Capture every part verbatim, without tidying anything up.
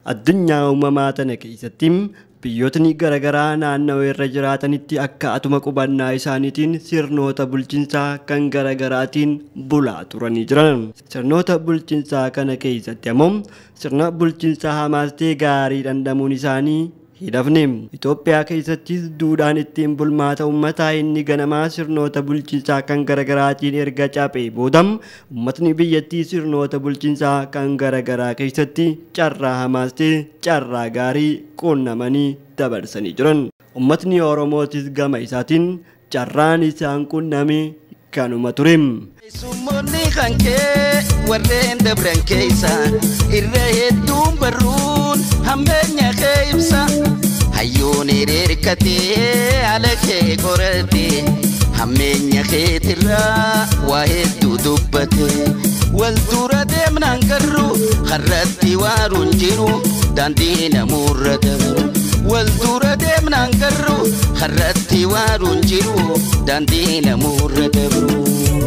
addunyaa uumamaa tana keessatti biyyootni garaagaraa naannoo irra jiraatanitti akka atuma qubannaa isaaniitiin sirnoota bulchiinsaa kan garaagaraatiin bulaa turanii jiran. Sirnoota bulchiinsaa kana keessatti ammoo sirna bulchiinsaa hamaas ta'e gaarii dhandhamuun isaanii hidhafne. Itoophiyaa keessatti duudhaan ittiin bulmaata uummataa inni ganamaa sirnoota bulchiinsaa kan garaagaraatiin erga caphee booda uummatni biyyattii sirnoota bulchiinsaa kan garaagaraa keessatti carraa hamaas ta'e carraa gaarii qunnamanii dabarsanii jiran. Uummatni Oromootis gama isaatiin carraan isaan qunname kanuma ture. Summoonni kan kee warreen dabran keessa irra hedduun barruun hammeenya kee ibsa. Hayyoon hirkatee ala kee qorate hammeenya keetirraa waa hedduu dubbate. Wal dura deemnaan garuu karratti waaruun jiru daandii namuurra dabru. Wal dura deemnaan garuu karratti waaruun jiru daandii namuurra dabru.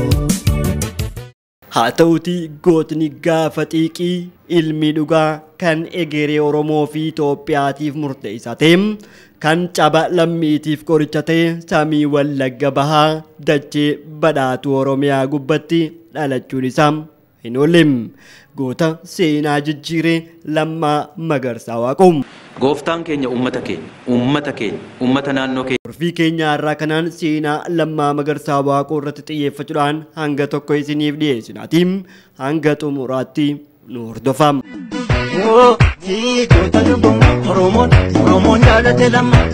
Haa ta'uutii gootni gaafa xiiqii ilmi dhugaa kan egeree Oromoo fi Itoophiyaatiif murteessaa ta'e kan caba lammiitiif qoricha ta'e samii Wallagga Bahaa dachee badhaatu Oromiyaa gubbatti dhalachuun isaa hin oolle. Goota seenaa jijjiiree Lammaa Magarsaa Waaqoo. Gooftaan keenya uummata keenya, uummata keenya, uummata naannoo keenya. Urfii keenya irraa kanaan seenaa Lammaa Magarsaa Waaqoo irratti xiyyeeffachuudhaan hanga tokko isiniif dhiyeessinaatiin hanga xumuraatti nu hordofaa. Oromoon Oromoon jaalate lamma.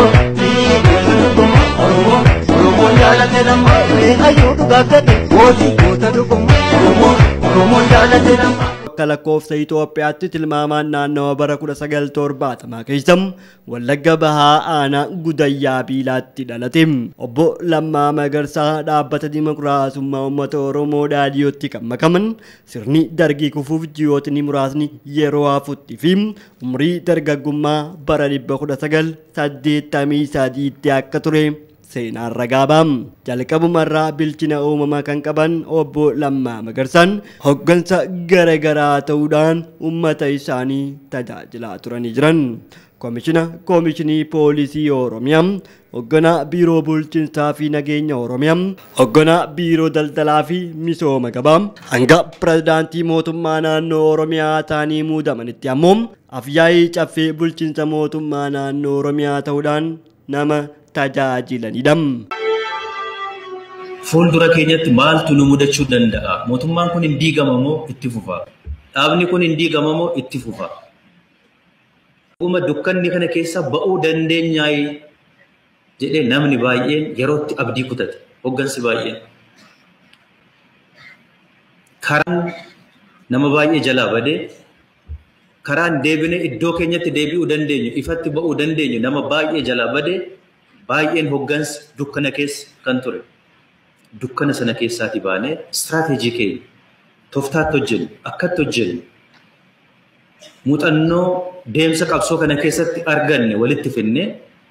Oromoon Oromoon jaalate lamma. Ayyuu dhugaa gadi. Goota dhugumaa. Oromoon Oromoon jaalate lamma. Akka lakkoofsa Itoophiyaatti tilmaamaan naannawa bara kudha sagal torbaatamaa keessa Wallagga Bahaa aanaa Gudayyaa Biilaatti dhalate. Obbo Lammaa Magarsaa dhaabbata Dimokiraasummaa Uummata Oromoo Dhaadiyootti kan makaman sirni dargii kufuuf ji'ootni muraasni yeroo hafutti fi umrii dargaggummaa bara dhibba kudha sagal saddeettamii sadiitti akka ture seenaan ragaabaa. Jalqabumarraa bilchina uumamaa kan qaban obbo Lammaa Magarsaan hoggansa garaagaraa ta'uudhaan uummata isaanii tajaajilaa turanii jiran. Koomishina Koomishinii Poolisii Oromiyaa, hogganaa Biiroo Bulchiinsaa fi Nageenya Oromiyaa, hogganaa Biiroo Daldalaa fi Misooma Gabaa, hanga Pirezidaantii Mootummaa Naannoo Oromiyaa ta'anii muudamanitti ammoo afyaa'ii caffee bulchiinsa mootummaa naannoo Oromiyaa ta'uudhaan nama tajaajilanidha. Fuuldura keenyatti maaltu nu mudachuu danda'a? Mootummaan kun hin diigamamoo itti fufa? Dhaabni kun hin diigamamoo itti fufa? Uma dukkanni kana keessa ba'uu dandeenyaa jedhee namni baay'een yerootti abdii kutate. Hoggansi baay'een. Karaan nama baay'ee jalaa badee karaan deebine iddoo keenyatti deebi'uu dandeenyu, ifatti ba'uu dandeenyu nama baay'ee jalaa badee baay'een hoggansi dukkana keessa kan ture. Dukkana sana keessaati baanee istiraateejii keenya tooftaatti hojjennu, akkatti hojjennu, muuxannoo deemsa qabsoo kana keessatti arganne walitti finnee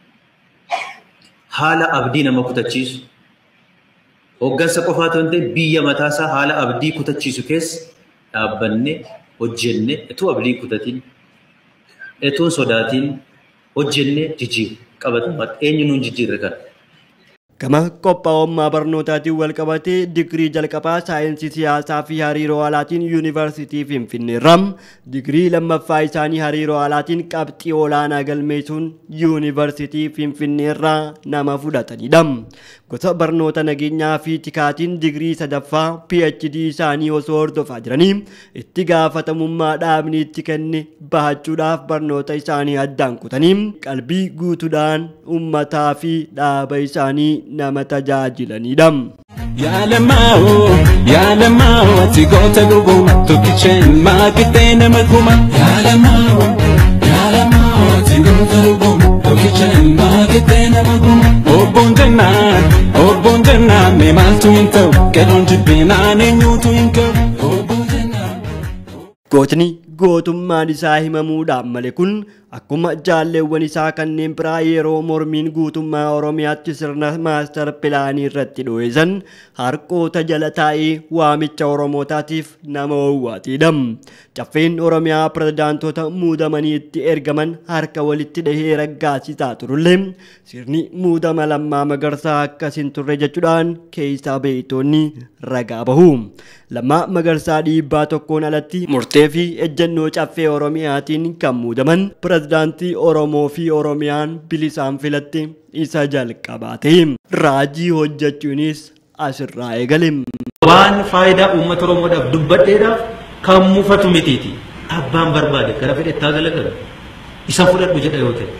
haala abdii nama kutachiisu. Hoggansa qofaatu hin ta'in biyya mataasaa haala abdii kutachiisu keessa dhaabbannee hojjennee etuu abdii kutatiin, etuu sodaatiin hojjennee jijjiirre. Qabatamaatti eenyu nuun jijjiirre kana. Gama qophaa'ummaa barnootaatiin wal qabatee digirii jalqabaa saayinsii siyaasaa fi hariiroo alaatiin yuunivarsiitii Finfinneerraa, digirii lammaffaa isaanii hariiroo alaatiin qabxii olaanaa galmeessuun yuunivarsiitii Finfinneerraa nama fudhatanidha. Gosa barnoota nageenyaa fi tikaatiin digirii sadaffaa P H D isaanii osoo hordofaa jiranii itti gaafatamummaa dhaabni itti kenne bahachuudhaaf barnoota isaanii addaan kutanii qalbii guutuudhaan uummataa fi dhaaba isaanii nama tajaajilanidha. Yaalamao, yaalamao, ati goota dhuguma tokkicheen maakitee nama kuma. Yaalamao, yaalamao, ati goota dhuguma tokkicheen maakitee nama kuma. Obboon jennaan, obboon jennaan, mee maaltu hin ta'u, kedoon jibbinaan eenyuutu hin qabu. Obboon jennaan. Gootni gootummaan isaa himamuudhaan malee kun akkuma jaalleewwan isaa kanneen biraa yeroo mormiin guutummaa Oromiyaatti sirna maastar pilaanii irratti dho'isan harkoota jala taa'ee waamicha Oromootaatiif nama owwaatiidha. Caffeen Oromiyaa pirezidaantota muudamanii itti ergaman harka walitti dhahee raggaasisaa turullee sirni muudama Lammaa Magarsaa akkas hin turre jechuudhaan keessaa beeytoonni ragaa bahu. Lammaa Magarsaa dhiibbaa tokkoon alatti murtee fi ejjennoo caffee Oromiyaatiin kan muudaman pirezidaantii Oromoo fi Oromiyaan bilisaan filatte isa jalqabaate. Raajii hojjechuunis asirraa eegale. Waan faayidaa uummata Oromoodhaaf dubbadheedhaaf kan mufatu mitiiti. Abbaan barbaade gara fedhettaa galagalu isa fudhadhu jedha yoo ta'e.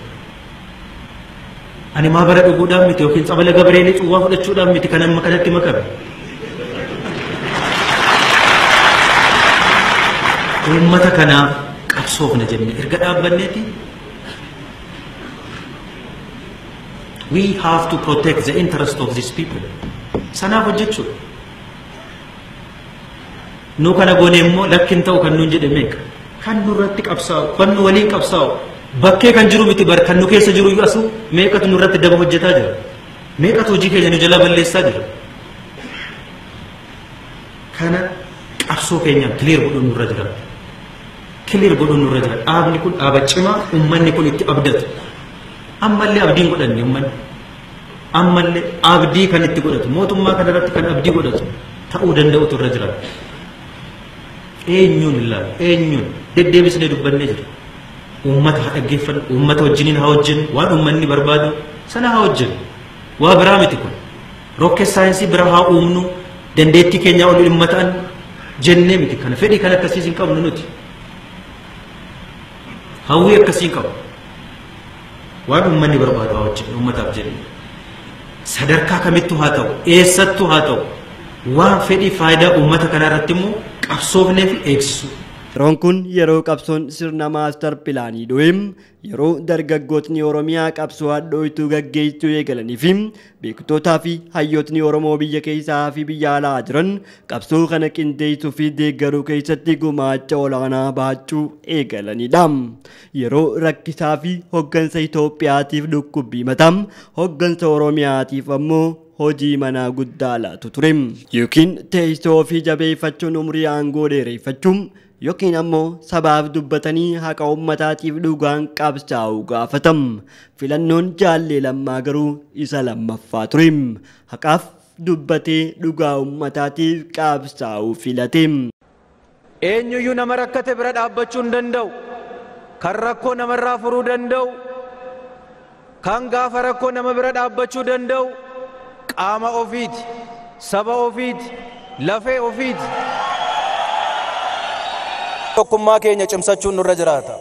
Ani maa bara dhuguudhaan miti yookiin sabala gabareelii cuwwaa fudhachuudhaan miti kan amma kanatti makame. Uummata kanaaf qabsoofna jennee erga dhaabbanneeti. We have to protect the interest of these people. Sanaaf hojjechuudha. Nu kana goone immoo lakkin ta'u kan nuun jedhe meeqa? Kan nurratti qabsaa'u, kan nu waliin qabsaa'u, bakkee kan jiru miti bar kan nu keessa jiru iyyuu asu meeqatu nurratti daba hojjetaa jira? Meeqatu hojii keenya nu jalaa balleessaa jira? Kana qabsoo keenyaan clear godhuun nurra jira. Clear godhuun nurra jira. Dhaabni kun dhaaba cimaa, uummanni kun itti abdatu. Ammallee abdiin godhanne uummanni. Ammallee abdii kan itti godhatu. Mootummaa kana irratti kan abdii godhatu ta'uu danda'utu irra jira. Eenyuun ilaalu, eenyuun deddeebisnee dubbannee jira. Uummata haa dhaggeeffannu, uummata wajjiniin haa hojjennu, waan uummanni barbaadu sana haa hojjennu. Waa biraa miti kun. Rocket saayinsii biraa haa uumnu, dandeettii keenyaa ol dhimma ta'an jennee miti kana fedhii kan akkasiis hin qabnu nuti. Hawwii akkasii hin qabu. Waan uummanni barbaadu haa hojjennu uummataaf jennee. Sadarkaa kamittuu haa ta'u, eessattuu haa ta'u, waan fedhii faayidaa uummata kanaa irratti immoo qabsoofnee fi eegsisu. Yeroon kun yeroo qabsoon sirna maastar pilaanii dho'eem yeroo dargaggootni Oromiyaa qabsoo hadhooytuu gaggeessuu eegalanii fi beektootaa fi hayyootni Oromoo biyya keessaa fi biyya alaa jiran qabsoo kana qindeessuu fi deeggaruu keessatti gumaacha olaanaa baachuu eegalanidha. Yeroo rakkisaa fi hoggansa Itoophiyaatiif dhukkubbii matam hoggansa Oromiyaatiif ammoo hojii manaa guddaa laatu ture. Yookiin teessoo fi jabeeffachuun umrii aangoo dheereffachuun yookiin ammoo sabaaf dubbatanii haqa uummataatiif dhugaan qabsaa'uu gaafatam. Filannoon jaallee lammaa garuu isa lammaffaa ture. Haqaaf dubbatee dhugaa uummataatiif qabsaa'uu filate. Eenyuyyuu nama rakkate bira dhaabbachuu hin danda'u. Kan rakkoo namarraa furuu danda'u. Kan gaafa rakkoo nama bira dhaabbachuu danda'u. Qaama ofiiti, saba ofiiti, lafee ofiiti. Tokkummaa keenya cimsachuun nurra jiraata.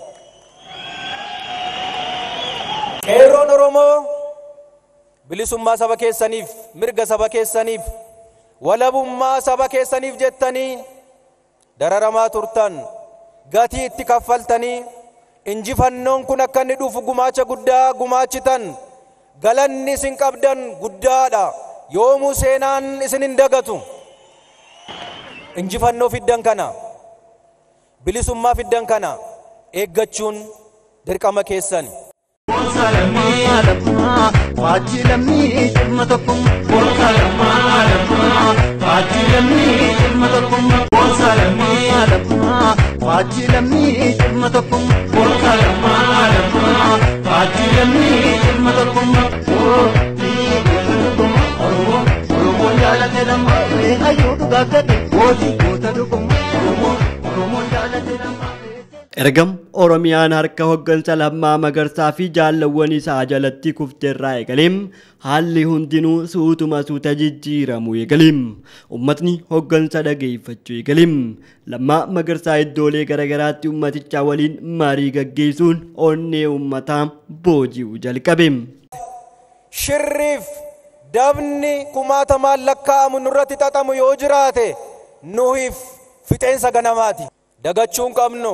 Qeerroon Oromoo bilisummaa saba keessaniif, mirga saba keessaniif, walabummaa saba keessaniif jettanii dararamaa turtan, gatii itti kaffaltanii injifannoon kun akka inni dhufu gumaacha guddaa gumaachitan. Galanni isin qabdan guddaadha. Yoomuu seenaan isin hin dagatu. Injifannoo fiddan kana, bilisummaa fiddan kana eeggachuun dirqama keessani. Ergam Oromiyaan harka hoggansa Lammaa Magarsaa fi jaallawwan isaa jalatti kufteerraa eegaleem haalli hundinuu suutuma suuta jijjiiramu eegaleem ummatni hoggansa dhageeffachuu eegaleem Lammaa Magarsaa iddoolee garagaraatti ummaticha waliin marii gaggeessuun onnee ummataa booji'uu jalqabeem. Shirriif dabni kumaatamaan lakkaa'amu nurratti xaxamu yoo jiraate nuhiif fixeensa ganamaati. Dagachuun qabnu.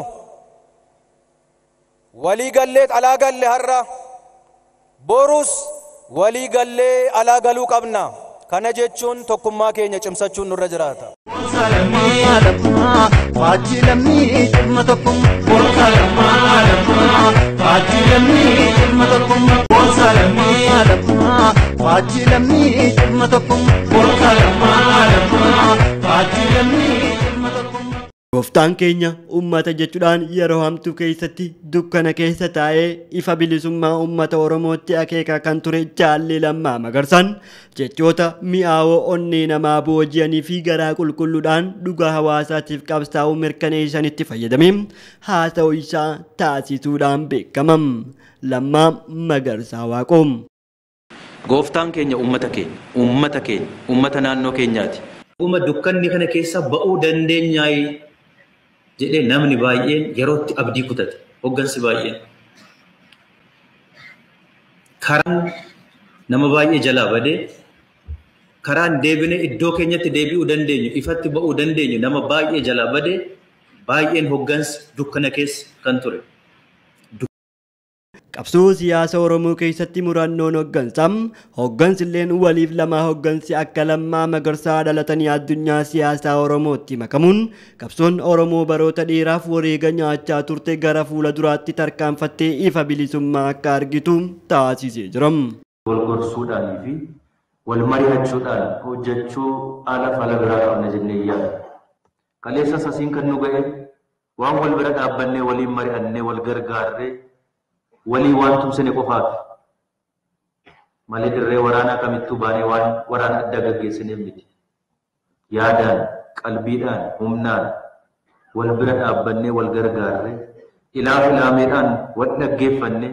Walii gallee alaa galle har'a borus walii gallee alaa galuu qabna. Kana jechuun tokkummaa keenya cimsachuun nurra jiraata. Lammaa lammaa faajjii lammii dhimma tokkummaa. Boonsaa lammaa lammaa faajjii lammii dhimma tokkummaa. Boonsaa lammaa lammaa faajjii lammii dhimma tokkummaa. Boonsaa lammaa lammaa faajjii lammii dhimma tokkummaa. Gooftaan keenya uummata jechuudhaan yeroo hamtuu keessatti dukkana keessa taa'ee ifa bilisummaa uummata Oromootti akeekaa kan ture Jaalli Lammaa Magarsaan jechoota mi'aawoo onnee namaa booji'anii fi garaa qulqulluudhaan dhugaa hawaasaatiif qabsaa'uu mirkaneessanitti fayyadamee haasa'uu isaa taasisuudhaan beekama. Lammaa Magarsaa Waaqoom. Gooftaan keenya uummata keenya, uummata keenya, uummata naannoo keenyaati. Uma dukkanni kana keessa ba'uu dandeenyaa jedhee namni baay'een yerootti abdii kutate. Hoggansi baay'een. Karaan nama baay'ee jalaa badee karaan deebine iddoo keenyatti deebi'uu dandeenyu, ifatti ba'uu dandeenyu nama baay'ee jalaa badee baay'een hoggansi dukkana keessa kan ture. Qabsoo siyaasa Oromoo keessatti murannoon hoggansaa hoggansi illeen waliif lama hoggansi akka Lammaa Magarsaa dhalatanii addunyaa siyaasaa Oromootti makamuun qabsoon Oromoo baroota dheeraaf wareega nyaachaa turte gara fuula duraatti tarkaanfattee ifa bilisummaa akka argitu taasisee jira. Wal gorsuudhaanii fi wal mari'achuudhaan hojjechuu ala fala biraa qabna jennee yaadna. Kaleessa sasiin kan nu ga'e waan wal bira dhaabbannee waliin mari'annee wal gargaarree walii waan tumsine qofaaf malee dirree waraanaa kamittuu baanee waan waraana adda gaggeessineef miti. Yaadaan, qalbiidhaan, humnaan wal bira dhaabbannee wal gargaarree ilaaf ilaameedhaan wal dhaggeeffannee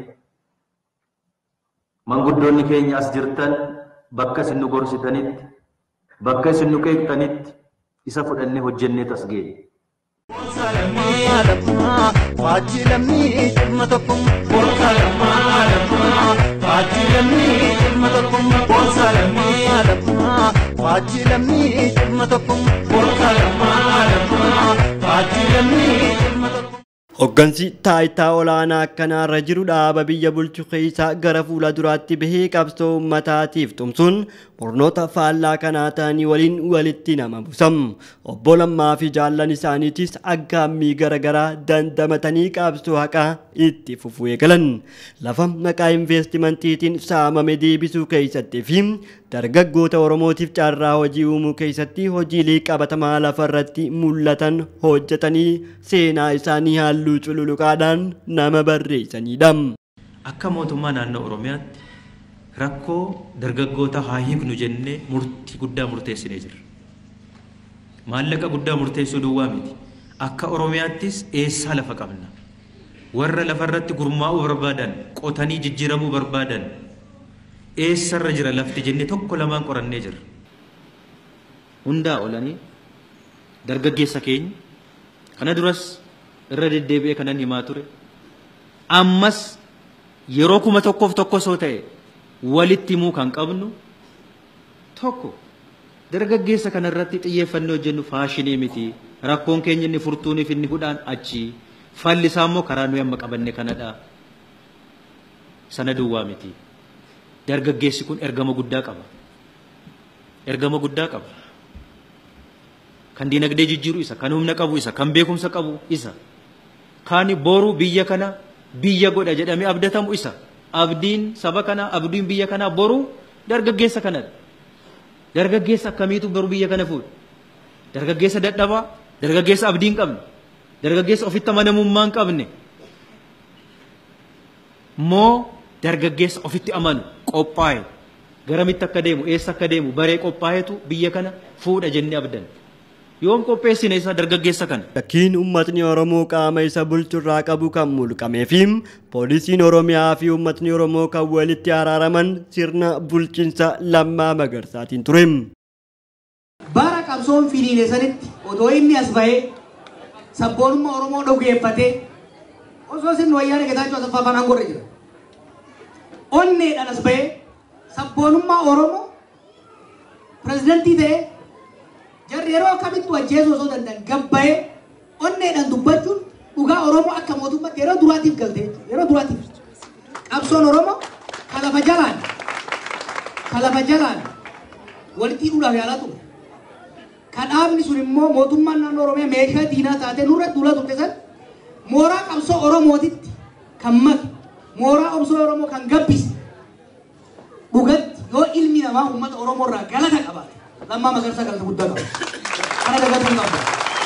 manguddoonni keenya as jirtan bakka isin nu gorsitanitti bakka isin nu qeeqxanitti isa fudhannee hojjennee tas geenye. Boonsaa lammaa lammaa faajjii lammii dhimma tokkummaa. Boonsaa lammaa lammaa faajjii lammii dhimma tokkummaa. Boonsaa lammaa lammaa faajjii lammii dhimma tokkummaa. Boonsaa lammaa lammaa faajjii lammii dhimma tokkummaa. Hoggansi taayitaa olaanaa akkanaarra jiru dhaaba biyya bulchu keessaa gara fuula duraatti bahee qabsoo uummataatiif tumsuun murnoota faallaa kanaa ta'anii waliin walitti nama busam. Obbo Lammaa fi jaallan isaaniitis aggaammii garaagaraa dandamatanii qabsoo haqaa itti fufuu eegalan. Lafa maqaa investimantiitiin saamame deebisuu keessatti fi dargaggoota Oromootiif carraa hojii uumuu keessatti hojiilee qabatamaa lafarratti mul'atan hojjetanii seenaa isaanii halluu cululuqaadhaan nama barreessanidha. Akka mootummaa naannoo Oromiyaatti rakkoo dargaggoota haa hiiknu jennee murtii guddaa murteessinee jirra. Maallaqa guddaa murteessuu duwwaa miti. Akka Oromiyaattis eessaa lafa qabna. Warra lafarratti gurmaa'uu barbaadan, qotanii jijjiiramuu barbaadan eessarra jira lafti jennee tokko lamaan qorannee jirra. Hundaa olanii dargaggeessa keenya kana duras irra deddeebi'ee kanan himaa ture. Ammas yeroo kuma tokkoof tokko soo ta'e walitti himuu kan qabnu tokko dargaggeessa kanarratti xiyyeeffannoo hojjennu faashinii miti. Rakkoon keenya inni furtuuniif inni hudhaan achi. Falli isaa immoo karaa nuyi amma qabanne kanadha. Sana duwwaa miti. Dargaggeessi kun ergama guddaa qaba. Ergama guddaa qaba. Kan diinagdee jijjiiru isa, kan humna qabu isa, kan beekumsa qabu isa. Kan boru biyya kana biyya godha jedhamee abdatamu isa. Abdiin saba kana, abdiin biyya kana boru dargaggeessa kanadha. Dargaggeessa akkamiitu boru biyya kana fuudha? Dargaggeessa dadhabaa, dargaggeessa abdii hin qabne, dargaggeessa ofitti amanamummaa hin qabne. Moo dargaggeessa ofitti amanu qophaa'e garamitti akka deemu eessa akka deemu baree qophaa'etu biyya kana fuudha jennee abdan. Yoom qopheessine isa dargaggeessa kana? Lakkiin uummatni Oromoo qaama isa bulchurraa qabu kan mulqamee fi poolisiin Oromiyaa fi uummatni Oromoo kan walitti araaraman sirna bulchiinsa Lammaa Magarsaatiin ture. Bara qabsoon finiine sanitti otoo inni as bahee sabboonummaa Oromoo dhugeeffatee osoo sirni wayyaanee Getaachoo Asaffaa Faanaan godhe jira. Onneedhaan as bahee sabboonummaa Oromoo pirezidantii ta'ee jarri yeroo akkamittuu ajjeesuu osoo danda'an gabbahee onneedhaan dubbachuun dhugaa Oromoo akka mootummaatti yeroo duraatiif galtee yeroo duraatiif qabsoon Oromoo kalafa jalaan kalafa jalaan walitti hidhuudhaaf yaalaa ture. kan dhaabni sun immoo mootummaan naannoo Oromiyaa meeshaa diinaa taatee nurra duula turte san mooraa qabsoo Oromootitti kan maqe mooraa qabsoo Oromoo kan gabbise dhugatti yoo ilmi namaa uummata Oromoo irraa galata qabaate Lammaa Magarsaa galata guddaa qaba. Kana dagatuu qaba.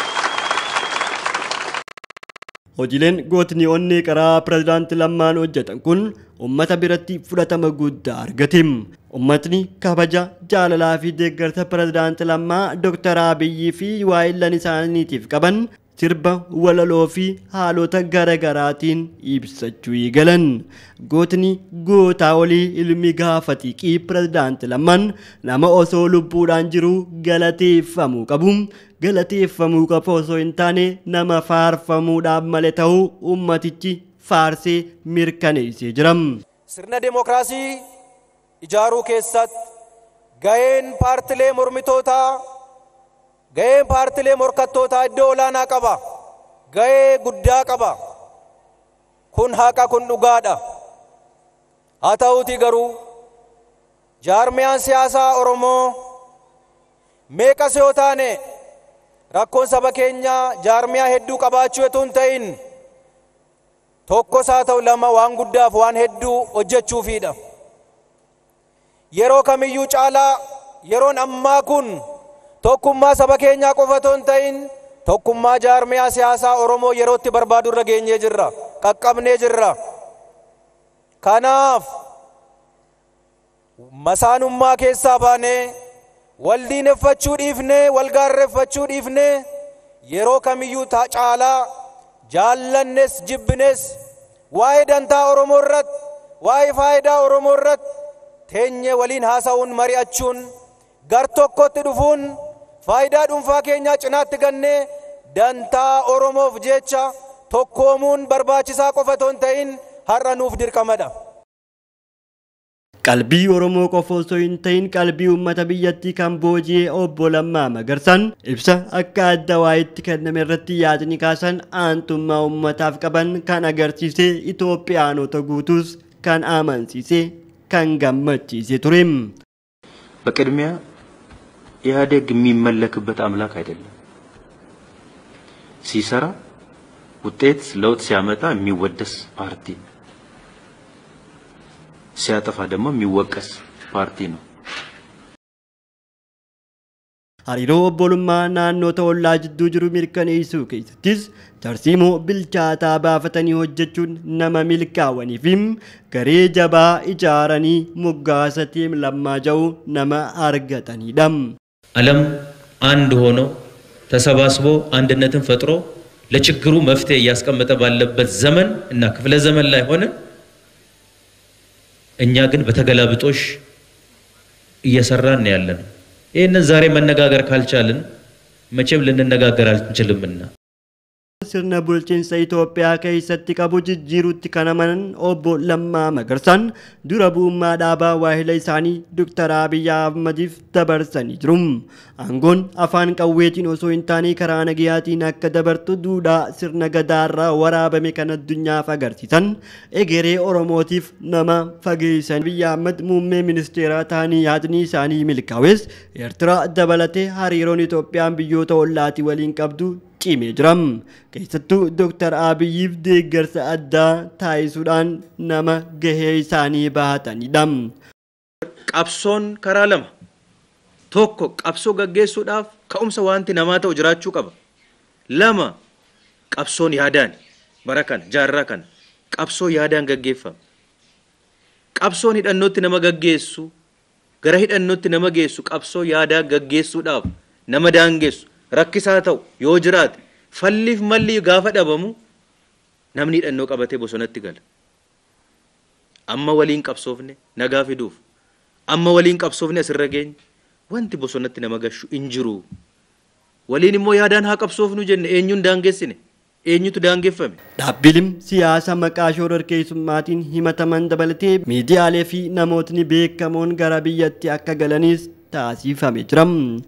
Hojiileen gootni onnee karaa pirezidaanti Lammaan hojjetan kun uummata biratti fudhatama guddaa argate. Uummatni kabaja jaalalaa fi deeggarsa pirezidaanti Lammaa Dooktar Abiyyi fi waayillan isaaniitiif qaban sirba walaloo fi haalota garaagaraatiin ibsachuu eegalan. Gootni gootaa olii ilmi gaafatiiqii pirezidaanti Lammaan nama osoo lubbuudhaan jiru galateeffamuu qabu. Galateeffamuu qabu osoo hin taane nama faarfamuudhaaf malee ta'uu ummatichi faarsee mirkaneessee jira. Sirna demokraasii ijaaruu keessatti gaheen paartilee mormitootaa gaheen paartilee morkattootaa iddoo olaanaa qaba. Gahee guddaa qaba. Kun haqa kun dhugaadha. Haa ta'uutii garuu jaarmiyaan siyaasaa Oromoo meeqas yoo taane rakkoon saba keenyaa jaarmiyaa hedduu qabaachuu otoo hin ta'in tokkos haa ta'u lama waan guddaaf waan hedduu hojjechuufidha. Yeroo kamiyyuu caalaa yeroon ammaa kun tokkummaa saba keenyaa qofa otoo hin ta'in tokkummaa jaarmiyaa siyaasaa Oromoo yerootti barbaadu irra geenyee jirra. Qaqqabnee jirra. Kanaaf masaanummaa keessaa baanee wal diineffachuu dhiifnee wal gaarreeffachuu dhiifnee yeroo kamiyyuu caalaa jaallannes jibbines waa'ee dantaa Oromoo irratti waa'ee faayidaa Oromoo irratti teenyee waliin haasa'uun mari'achuun gar tokkotti dhufuun faayidaa dhuunfaa keenyaa cinaatti gannee dantaa Oromoof jecha tokkoomuun barbaachisaa qofa otoo hin ta'in har'a nuuf dirqamadha. Qalbii Oromoo qofa osoo hin ta'in qalbii uummata biyyattii kan booji'ee obbo Lammaa Magarsaan ibsa akka adda waa'itti kenname irratti yaadni kaasan aantummaa uummataaf qaban kan agarsiise Itoophiyaanota guutuus kan amansiise kan gammachiise ture. በቅድሚያ ኢህአዴግ የሚመለክበት አምላክ አይደለም። ሲሰራ ውጤት ለውጥ ሲያመጣ የሚወደስ ፓርቲ ነው። ሲያጠፋ ደግሞ የሚወቀስ ፓርቲ ነው። Hariiroo obbolummaa naannoo ta'ollaa jidduu jiru mirkaneessuu keessattis tarsiimoo bilchaataa baafatanii hojjechuun nama milkaa'anii fi garee jabaa ijaaranii moggaasa tiim lammaa ja'uu nama argatanidha. ዓለም አንድ ሆኖ ተሰባስቦ አንድነትን ፈጥሮ ለችግሩ መፍትሄ እያስቀመጠ ባለበት ዘመን እና ክፍለ ዘመን ላይ ሆነ እኛ ግን በተገላብጦሽ እየሰራን ነው ያለነው። ይሄንን ዛሬ መነጋገር ካልቻልን መቼም ልንነጋገር አንችልምና sirna bulchiinsa Itoophiyaa keessatti qabu jijjiiruutti kan amanan obbo Lammaa Magarsaan dura bu'ummaa dhaabaa waahila isaanii Dooktar Abiyyi Ahmadiif dabarsanii jiru. Aangoon afaan qawweetiin osoo hin taane karaa nagayaatiin akka dabartu duudhaa sirna gadaarraa waraabame kan addunyaaf agarsiisan egeree Oromootiif nama fageessan. Abiyyi Ahmad muummee ministeeraa ta'anii yaadni isaanii milkaa'es Eertiraa dabalatee hariiroon Itoophiyaan biyyoota ollaatii waliin qabdu cimee jira. Keessattuu Dooktar Abiyyiif deeggarsa addaa taasisuudhaan nama gahee isaanii bahatanidha. qabsoon karaa lama tokko qabsoo gaggeessuudhaaf ka'umsa wanti namaa ta'u jiraachuu qaba. Lama qabsoon yaadaan bara kana jaarraa kana qabsoo yaadaan gaggeeffama. Qabsoon hidhannootti nama gaggeessu gara hidhannootti nama geessu qabsoo yaadaan gaggeessuudhaaf nama daangessu rakkisaa ta'u yoo jiraate falliif malli gaafa dhabamu namni hidhannoo qabatee bosonatti gala. Amma waliin qabsoofne nagaa fiduuf amma waliin qabsoofne asirra geenye wanti bosonatti nama gashu injiru. Waliin immoo yaadaan haa qabsoofnu jenne eenyuun daangessine eenyutu daangeffame. Dhaabbileen siyaasa maqaa shororkeessummaatiin himataman dabalatee miidiyaalee fi namootni beekamoon gara biyyatti akka galanis taasifamee jira.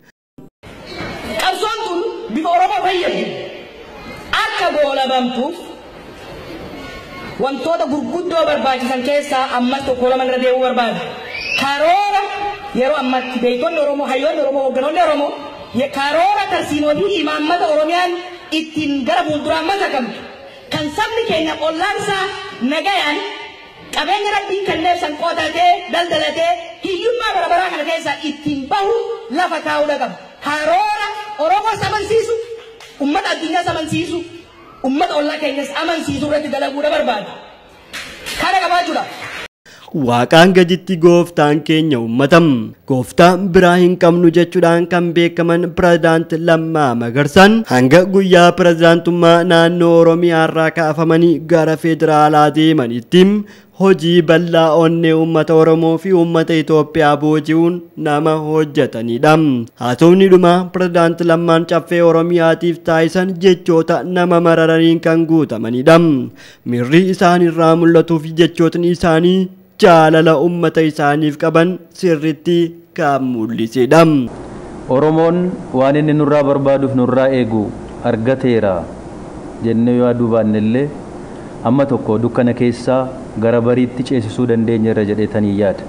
Bifa Oromoo fayyadu akka goolabamtuuf wantoota gurguddoo barbaachisan keessaa ammas tokko lama irra deemuu barbaada. Karoora yeroo ammatti beektonni Oromoo hayyoonni Oromoo hogganoonni Oromoo karoora tarsiimotii imaammata Oromiyaan ittiin gara fuulduraa matakamtu kan sabni keenya ollaansaa nagayaan qabeenya rabbiin kenneef san qotatee daldalatee hiyyummaa barabaraa kana keessaa ittiin bahu lafa kaa'uu qaba. Karoora Oromoo amansiisu, ummata addunyaa amansiisu, ummata ollaa keenyas amansiisu irratti dalaguudha barbaada. Kana qabaachuudha. Waaqaan gaditti gooftaan keenya uummatam. Gooftaan biraa hin qabnu jechuudhaan kan beekaman pirezidaant Lammaa Magarsaan hanga guyyaa pirezidaantummaa naannoo Oromiyaa irraa kaafamanii gara federaalaa deemanitti hojii bal'aa onnee uummata Oromoo fi uummata Itoophiyaa booji'uun nama hojjetanidha. Haa ta'u dhuma pirezidaant Lammaan caffee Oromiyaatiif taasisan jechoota nama mararaniin kan guutamanidha. Mirri isaanirraa mul'atuu fi jechootni isaanii jaalala ummata isaaniif qaban sirritti kan mul'isedha. Oromoon waan inni nurraa barbaaduuf nurraa eegu argateera jennee yoo aduu baannellee amma tokko dukkana keessaa gara bariitti ceesisuu dandeenyeerra jedheetanii yaada.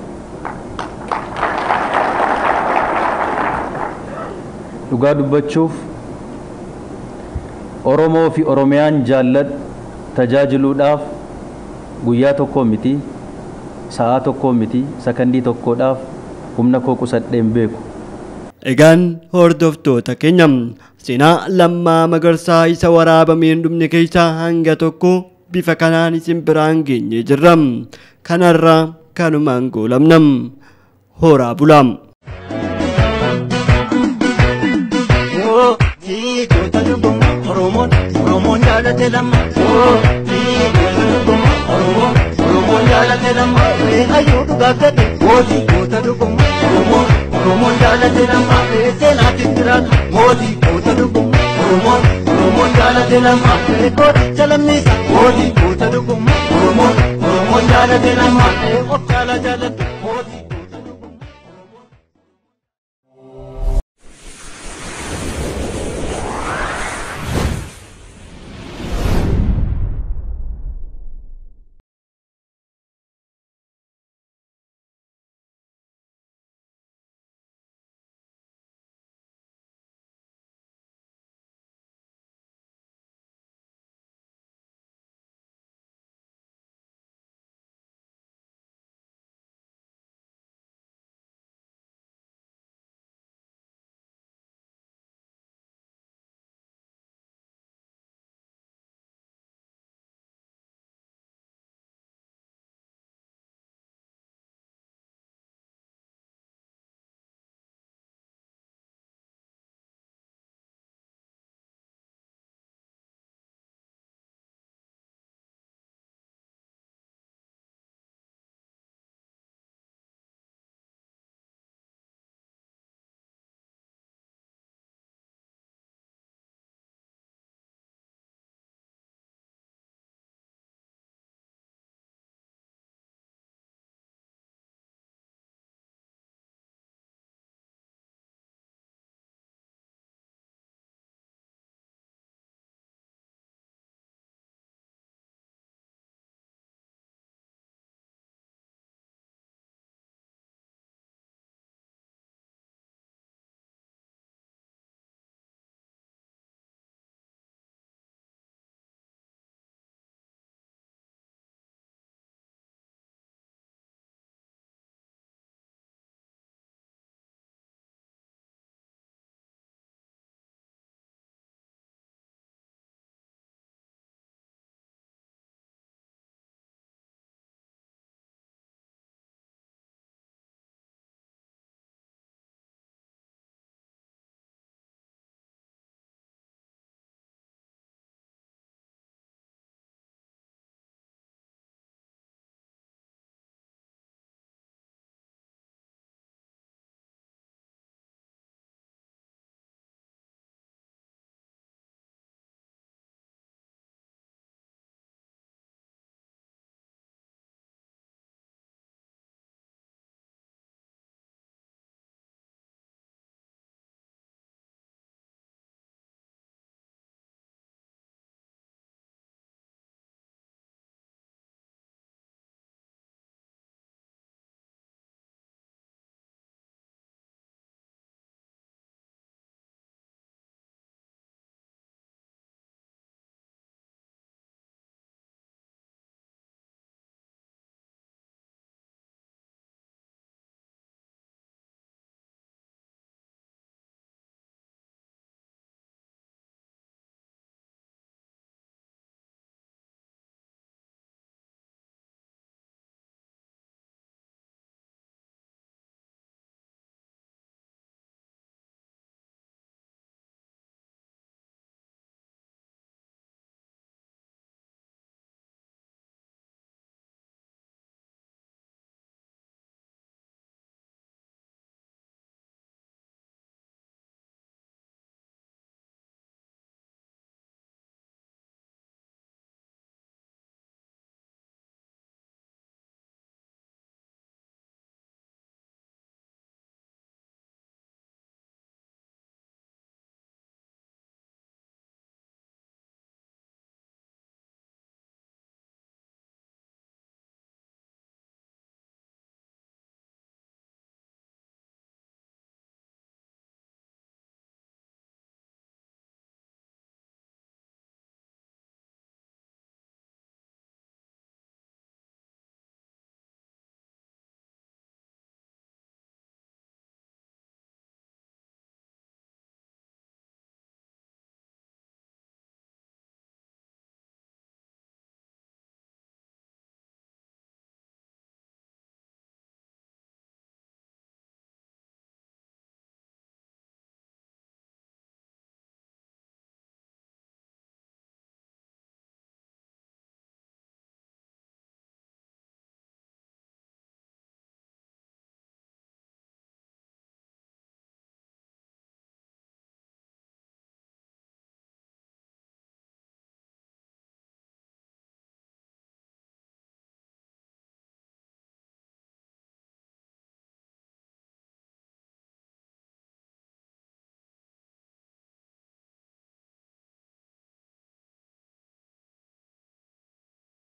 Dhugaa dubbachuuf Oromoo fi Oromiyaan jaalladhu tajaajiluudhaaf guyyaa tokko miti, sa'a tokko miti, sakandii tokkodhaaf humna koo qusadheen beeku. Egaan hordoftoota keenya seenaa Lammaa Magarsaa isa waraabameen dhumne keessaa hanga tokko bifa kanaan isin biraan geenye jirra. Kanarraa kanumaan goolabna. Horaa bulaam. Oromoon jaalate lamma. Oromoon jaalate lamma. Ayyuu dhugaa gadi. Mootii goota dhuguma. Oromoon Oromoon jaalate lamma. Seenaatti jiraata. Mootii goota dhuguma. Oromoon Oromoon jaalate lamma. Goota lammisa. Mootii goota dhuguma. Oromoon Oromoon jaalate lamma. Of jaala jaalatu.